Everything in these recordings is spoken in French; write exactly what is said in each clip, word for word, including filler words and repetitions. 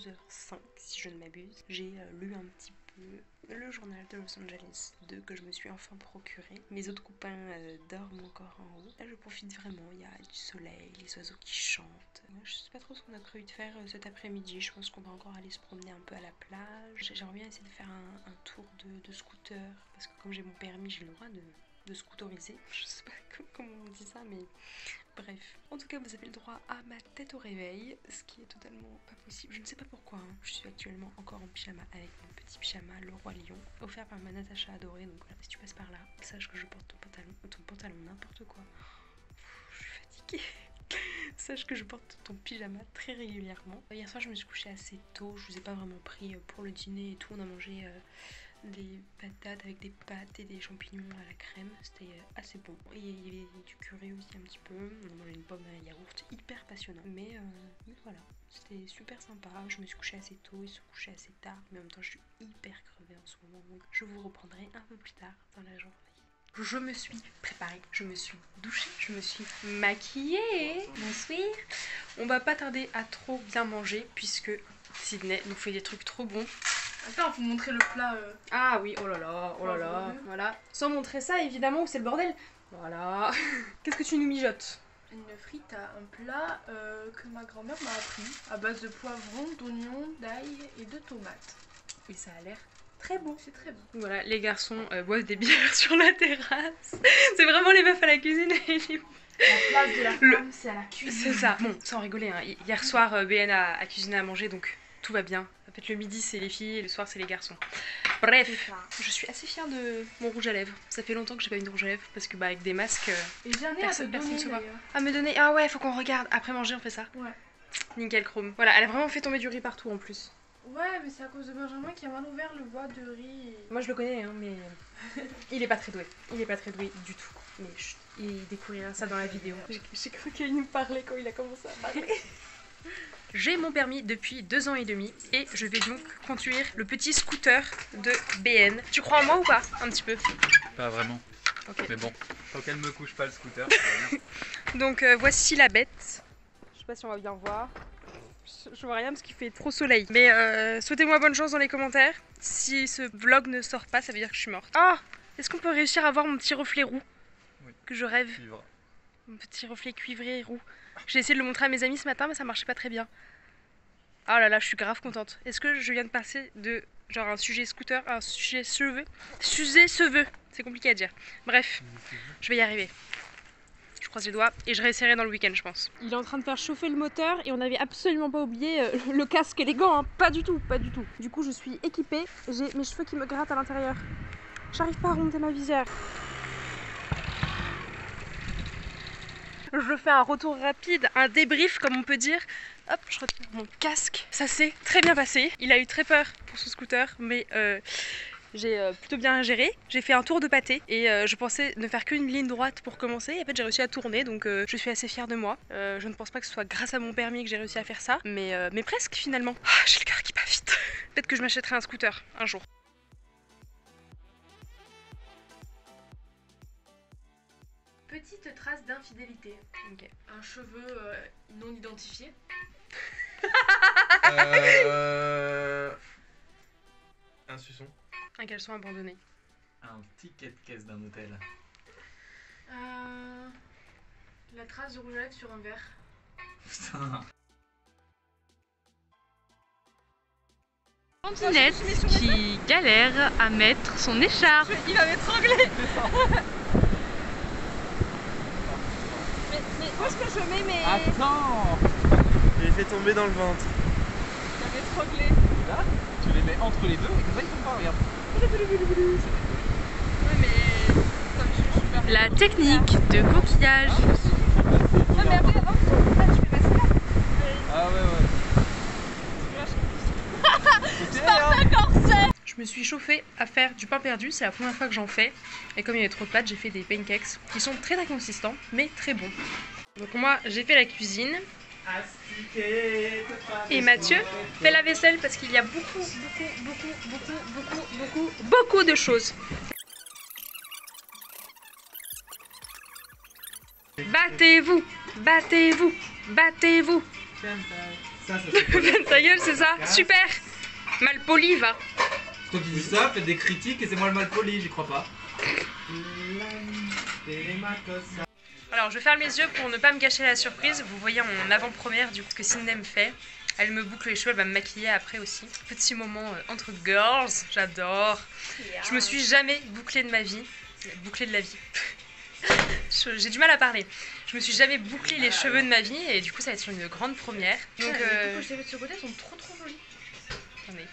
douze heures cinq si je ne m'abuse. J'ai euh, lu un petit peu le journal de Los Angeles deux que je me suis enfin procuré. Mes autres copains euh, dorment encore en haut. Là je profite vraiment, il y a du soleil, les oiseaux qui chantent. Moi je sais pas trop ce qu'on a prévu de faire euh, cet après-midi. Je pense qu'on va encore aller se promener un peu à la plage. J'aimerais bien essayer de faire un, un tour de, de scooter parce que comme j'ai mon permis j'ai le droit de, de scooteriser. Je sais pas comment on dit ça mais... Bref, en tout cas vous avez le droit à ma tête au réveil, ce qui est totalement pas possible. Je ne sais pas pourquoi, hein. Je suis actuellement encore en pyjama avec mon petit pyjama, le roi lion, offert par ma Natacha adorée. Donc voilà, si tu passes par là, sache que je porte ton pantalon, ton pantalon n'importe quoi. Pff, je suis fatiguée. Sache que je porte ton pyjama très régulièrement. Hier soir je me suis couchée assez tôt, je vous ai pas vraiment pris pour le dîner et tout. On a mangé euh, des patates avec des pâtes et des champignons à la crème, c'était assez bon. Et il y avait du curry aussi un petit peu. On a mangé une pomme à yaourt, hyper passionnant. Mais, euh, mais voilà, c'était super sympa. Je me suis couchée assez tôt, ils se sont couchés assez tard. Mais en même temps je suis hyper crevée en ce moment. Donc je vous reprendrai un peu plus tard dans la journée. Je me suis préparée, je me suis douchée, je me suis maquillée. Bonsoir. On va pas tarder à trop bien manger puisque Sydney nous fait des trucs trop bons. Attends, faut montrer le plat. Euh... Ah oui, oh là là, oh là là, voilà. Sans montrer ça évidemment où c'est le bordel. Voilà. Qu'est-ce que tu nous mijotes? Une frite à un plat euh, que ma grand-mère m'a appris à base de poivrons, d'oignons, d'ail et de tomates. Et ça a l'air très bon. C'est très bon. Voilà, les garçons euh, boivent des bières sur la terrasse. C'est vraiment les meufs à la cuisine et les... La place de la Le... femme, c'est à la cuisine. C'est ça. Bon, sans rigoler, hein. Hier soir, euh, B N a, a cuisiné à manger, donc tout va bien. En fait, le midi, c'est les filles et le soir, c'est les garçons. Bref, je suis assez fière de mon rouge à lèvres. Ça fait longtemps que j'ai pas mis de rouge à lèvres parce que, bah, avec des masques, euh, et j'ai un personne, à te personne donner, se voit. d'ailleurs. À me donner. Ah ouais, faut qu'on regarde. Après manger, on fait ça. Ouais. Nickel chrome. Voilà, elle a vraiment fait tomber du riz partout en plus. Ouais, mais c'est à cause de Benjamin qui a mal ouvert le bois de riz. Et... Moi, je le connais, hein, mais il est pas très doué. Il est pas très doué du tout. Mais chut, il découvrira ça dans la vidéo. J'ai cru qu'il nous parlait quand il a commencé à parler. J'ai mon permis depuis deux ans et demi et je vais donc conduire le petit scooter de B N. Tu crois en moi ou pas? Un petit peu. Pas vraiment. Okay. Mais bon, tant qu'elle me couche pas le scooter, ça va bien. Donc euh, voici la bête. Je sais pas si on va bien voir. Je vois rien parce qu'il fait trop soleil. Mais euh, souhaitez-moi bonne chance dans les commentaires. Si ce vlog ne sort pas, ça veut dire que je suis morte. Ah, est-ce qu'on peut réussir à voir mon petit reflet roux? Oui. Que je rêve. Vivre. Mon petit reflet cuivré roux. J'ai essayé de le montrer à mes amis ce matin mais ça marchait pas très bien. Oh là là, je suis grave contente. Est-ce que je viens de passer de genre un sujet scooter à un sujet cheveux? Sujet cheveux, c'est compliqué à dire. Bref, je vais y arriver. Je croise les doigts et je réessayerai dans le week-end, je pense. Il est en train de faire chauffer le moteur et on n'avait absolument pas oublié euh, le casque et les gants, hein. Pas du tout, pas du tout. Du coup, je suis équipée. J'ai mes cheveux qui me grattent à l'intérieur. J'arrive pas à remonter ma visière. Je fais un retour rapide, un débrief comme on peut dire. Hop, je retrouve mon casque. Ça s'est très bien passé. Il a eu très peur pour son scooter, mais euh, j'ai euh, plutôt bien géré. J'ai fait un tour de pâté et euh, je pensais ne faire qu'une ligne droite pour commencer. Et en fait, j'ai réussi à tourner, donc euh, je suis assez fière de moi. Euh, je ne pense pas que ce soit grâce à mon permis que j'ai réussi à faire ça, mais, euh, mais presque finalement. Ah, j'ai le cœur qui bat vite. Peut-être que je m'achèterai un scooter un jour. Petite trace d'infidélité. Okay. Un cheveu euh, non identifié. euh... Un suçon. Un caleçon abandonné. Un ticket de caisse d'un hôtel. Euh... La trace de rouge à lèvres sur un verre. Putain. Tandinette qui galère à mettre son écharpe. Il va m'étrangler. Où est-ce que je mets mes... Attends. Je les fais tomber dans le ventre. Il va m'étrangler. Là, tu les mets entre les deux et comme ça ils tombent pas, regarde. Ouais mais... Comme je suis super... La technique de coquillage. Ah mais après, avant que tu fais passer là. Ah ouais ouais. Je me suis chauffée à faire du pain perdu, c'est la première fois que j'en fais. Et comme il y avait trop de pâtes, j'ai fait des pancakes qui sont très très consistants, mais très bons. Donc moi, j'ai fait la cuisine. Et Mathieu fait la vaisselle parce qu'il y a beaucoup, beaucoup, beaucoup, beaucoup, beaucoup, beaucoup, beaucoup de choses. Battez-vous, battez-vous, battez-vous. Ça, ça c'est Ta gueule, c'est ça? Super! Mal poli, va! toi qui dis ça, faites des critiques et c'est moi le mal poli, j'y crois pas. Alors je ferme les yeux pour ne pas me gâcher la surprise. Vous voyez en avant-première du coup ce que Sydney me fait. Elle me boucle les cheveux, elle va me maquiller après aussi. Petit moment euh, entre girls, j'adore. Je me suis jamais bouclée de ma vie. Bouclée de la vie. J'ai du mal à parler. Je me suis jamais bouclé les cheveux de ma vie et du coup ça va être une grande première. Donc Donc, euh... les que je t'ai fait de ce côté sont trop trop jolies. attendez.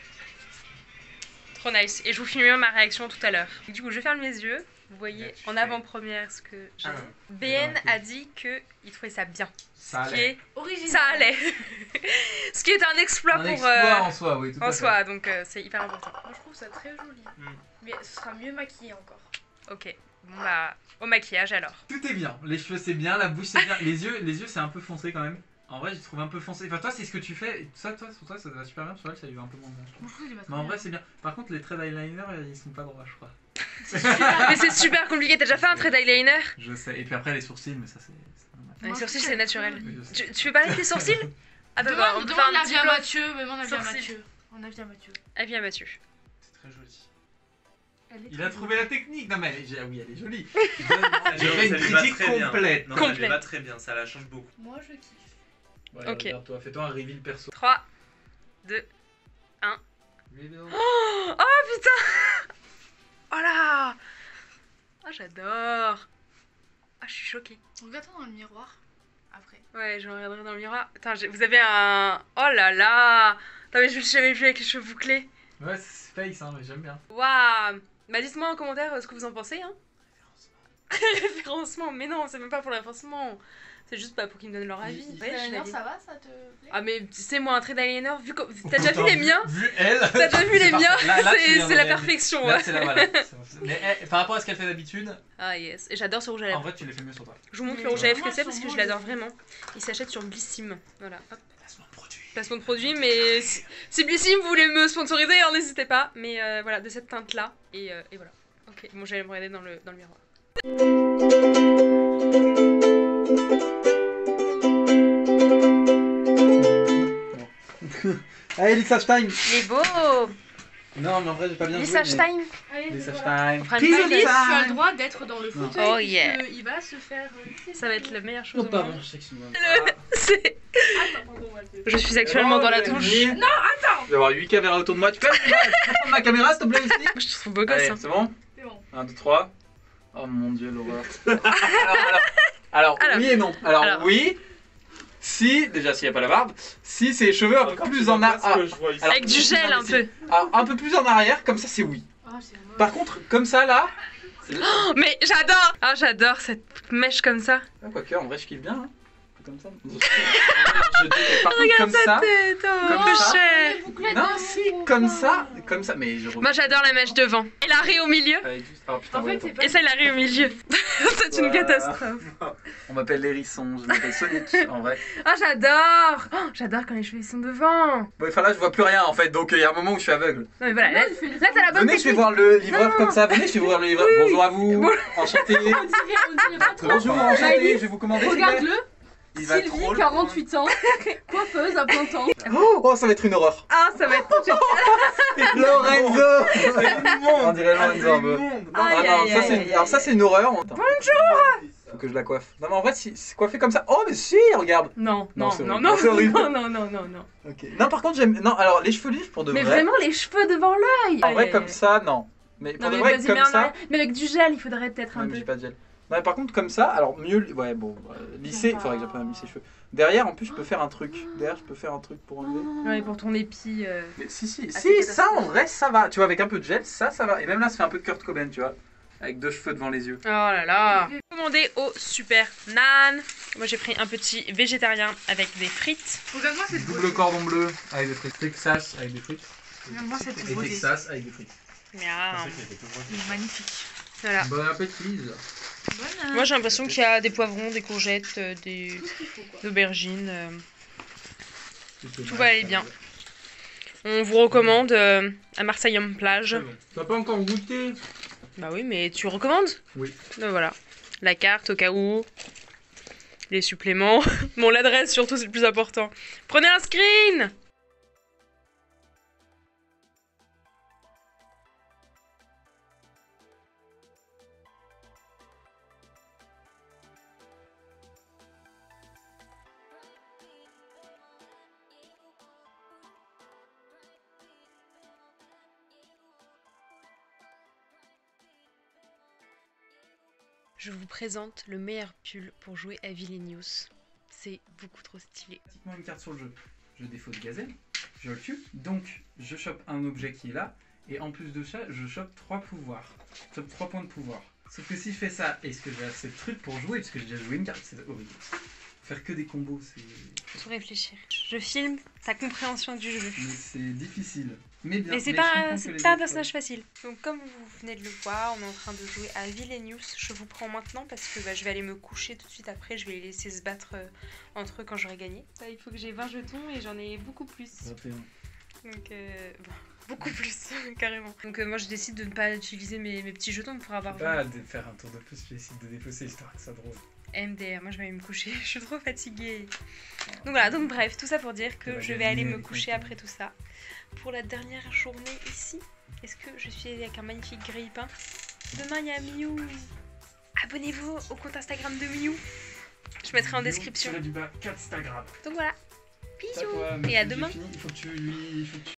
Trop nice. Et je vous filmerai ma réaction tout à l'heure. Du coup je ferme les yeux. Vous voyez en avant-première ce que j'ai. Ah. B N a dit qu'il trouvait ça bien. Ça Ce qui est... Original. Ça allait. Ce qui est un exploit Un pour exploit euh, en soi, oui, tout à en fait. soi, donc euh, c'est hyper important. Moi je trouve ça très joli. Mm. Mais ce sera mieux maquillé encore. Ok, bon bah au maquillage alors. Tout est bien, les cheveux c'est bien, la bouche c'est bien, les yeux, les yeux c'est un peu foncé quand même. En vrai, je trouve un peu foncé. Enfin, toi, c'est ce que tu fais. Et ça, toi, sur toi, ça va super bien. Sur elle, ça lui va un peu moins bien. Moi je trouve qu'il va Mais en vrai, c'est bien. Par contre, les traits d'eyeliner, ils sont pas droits, je crois. Mais c'est super compliqué, t'as déjà fait un trait d'eyeliner? Je sais. Et puis après, les sourcils, mais ça, c'est c'est normal. Les sourcils c'est naturel. Oui, je sais. Tu, tu veux parler de tes sourcils? Attends, Demande, on peut demande faire un l'avis petit à bloc. Mathieu, demande l'avis à Sourcils. Mathieu. On avis à Mathieu. Avis à Mathieu. C'est très joli. Elle est Il très a trouvé la technique. Non, mais elle est... ah oui, elle est jolie. Ça Je lui- fais une ça lui va critique très bien. complète. Non, ça Complète. lui va très bien, ça la change beaucoup. Moi je kiffe. Ouais, Ok. regarde-toi, fais-toi un reveal perso. trois, deux. Vidéo. Oh, oh putain. Oh là. Oh j'adore. Ah je suis choquée. Regarde-toi dans le miroir. Après. Ouais, je regarderai dans le miroir. Attends, j'ai- vous avez un... Oh là là. Non mais je l'ai jamais vu avec les cheveux bouclés. Ouais, c'est face, hein, mais j'aime bien. Waouh. Bah dites-moi en commentaire euh, ce que vous en pensez, hein. Référencement, mais non, c'est même pas pour le référencement. C'est juste pas pour qu'ils me donnent leur avis. Il- Ouais, je L'eyeliner, l'avais. ça va, ça te plaît? Ah mais tu sais moi un trait d'eyeliner, vu comme... T'as déjà vu les miens? Vu elle. T'as déjà vu les C'est miens? parfait. Là- là, tu C'est viens c'est de la réaliser. perfection. Là, Ouais. c'est la voilà. Mais eh, par rapport à ce qu'elle fait d'habitude, Ah yes, et j'adore ce rouge à en lèvres. vrai, tu les fais mieux sur toi. Je vous montre Mais le rouge à lèvres que moi, c'est ils parce sont que je beaux, l'adore les- vraiment. Il s'achète sur Blissim. Voilà, hop. Placement de produit. Placement de produit, mais si, si Blissim voulait me sponsoriser, hein, n'hésitez pas. Mais euh, voilà, de cette teinte là. Et, euh, et voilà. Ok, bon, j'allais me regarder dans le, dans le miroir. Allez, Lissage time. Il est beau. Non, mais en vrai, j'ai pas bien Lissage joué. time. Allez, Lissage voilà. time. On fera une Alice, playlist. tu as le droit d'être dans le fauteuil. Oh, puisque yeah. Il va se faire. euh, lisser. Ça va être la meilleure chose Oh, au pardon, monde. je sais que c'est moi. C'est- Attends, pardon, on va le faire. Je suis actuellement dans la touche. Non, attends. Je vais avoir huit caméras autour de moi. Tu peux, tu peux prendre ma caméra, s'il te plaît, aussi? Je te trouve beau gosse. Allez, Hein. c'est bon? C'est bon. un, deux, trois. Oh mon dieu, l'horreur. alors, alors, alors, Alors. oui et non. Alors, Alors. oui, si, déjà s'il n'y a pas la barbe, si c'est les cheveux un peu plus en arrière. Avec du gel un peu. Un peu plus en arrière, comme ça c'est oui. Ah, c'est moche. Par contre, comme ça là. Oh, mais j'adore. Ah, j'adore cette mèche comme ça. Ah, quoique, en vrai, je kiffe bien. Hein. Comme ça. Je dis- Par contre, comme ça. Tête, oh, Comme peu ça. cher. Les bouclettes Non, de si, mon comme copain. ça. Comme ça. Mais je Moi j'adore la mèche devant. Et l'arrêt au milieu. Avec juste- oh, putain, En ouais, fait, attends. c'est pas. Et ça, l'arrêt au milieu. C'est une Voilà. catastrophe. On m'appelle l'hérisson, je m'appelle Sonic en vrai. Ah, j'adore. Oh, j'adore quand les cheveux ils sont devant. Bon, enfin là, je vois plus rien en fait, donc il y a un moment où je suis aveugle. Non, mais voilà, là, il fait une là t'as la bonne Venez, je vais technique. voir le livreur Non. comme ça. Venez, je vais voir le livreur. Oui, oui. Bonjour à vous. Bon- Enchanté. On dirait, on dirait pas trop. Bonjour, enchanté. Maëlys, Je vais vous commander. s'il vous plaît. Regarde-le. Il va Sylvie, trop quarante-huit ans, coiffeuse à plein temps. Oh, oh, ça va être une horreur. Ah, ça va être tout de suite. Lorenzo. On On dirait Lorenzo un peu. Aïe, Ah non, aïe, ça aïe, c'est aïe, alors ça aïe. c'est une horreur. Bonjour. Faut que je la coiffe. Non mais en vrai si c'est coiffé comme ça. Oh mais si, regarde. Non, Non, non, c'est non, horrible. non, C'est horrible. non, non, non, non, non. OK. Non par contre, j'aime non, alors les cheveux lisses pour de Mais vrai. vraiment les cheveux devant l'œil. En Aïe, vrai aïe, comme aïe. ça, non. Mais pour Non, de mais vrai vas-y, comme mets en ça. arrière. Mais avec du gel, il faudrait peut-être Ouais, un mais peu. j'ai pas de gel. Non, mais par contre comme ça, alors mieux ouais bon, euh, lisser, il faudrait que j'apprenne à lisser les cheveux. Derrière en plus, je peux faire un truc. Derrière, je peux faire un truc pour enlever. Ouais, pour ton épi. euh. Mais si, si, Ah, si, c'est ça en catastrophique. vrai, ça va. Tu vois, avec un peu de gel, ça, ça va. Et même là, ça fait un peu de Kurt Cobain, tu vois. Avec deux cheveux devant les yeux. Oh là là. Commandé au Super Nan. Moi j'ai pris un petit végétarien avec des frites. Regarde-moi cette Double beauté. cordon bleu avec des frites. Texas avec des frites. Regarde-moi cette Et beauté. Texas avec des frites. Miam. Il est magnifique. Voilà. Bon appétit. Bonne. Moi j'ai l'impression qu'il y a des poivrons, des courgettes, euh, des Tout ce qu'il faut, quoi. aubergines. euh. Tout va aller bien. On vous recommande euh, à Marseille en plage. T'as pas encore goûté? Bah oui, mais tu recommandes? Oui. Donc voilà. La carte au cas où. Les suppléments. Bon, l'adresse surtout, c'est le plus important. Prenez un screen! Je vous présente le meilleur pull pour jouer à Vilenius. C'est beaucoup trop stylé. Pratiquement une carte sur le jeu. Je défaut de gazelle, je le tue, donc je chope un objet qui est là, et en plus de ça, je chope trois pouvoirs. Je chope trois points de pouvoir. Sauf que si je fais ça, est-ce que j'ai assez de trucs pour jouer, parce que j'ai déjà joué une carte, c'est horrible. Faire que des combos, c'est... Faut réfléchir. Je filme sa compréhension du jeu. Mais c'est difficile. Mais bien. Mais c'est mais pas, je un- comprends que c'est les pas un autres- personnage facile. Donc comme vous venez de le voir, on est en train de jouer à Vilenius. Je vous prends maintenant parce que bah, je vais aller me coucher tout de suite après. Je vais les laisser se battre euh, entre eux quand j'aurai gagné. Là, il faut que j'ai vingt jetons et j'en ai beaucoup plus. vingt et un. Donc euh, bon, beaucoup plus, carrément. Donc euh, moi je décide de ne pas utiliser mes, mes petits jetons pour avoir Pas de faire un tour de plus, j'essaie de défausser histoire que ça drôle. M D R, moi je vais aller me coucher, je suis trop fatiguée. Donc voilà, donc bref, tout ça pour dire que va je vais aller gagner me avec coucher un après tout ça. Pour la dernière journée ici, est-ce que je suis avec un magnifique grille-pain? Demain il y a Miu. Abonnez-vous au compte Instagram de Miu. Je mettrai en description. Du bas, Instagram. Donc voilà, bisous et à demain. Il faut que tu lui... il faut que tu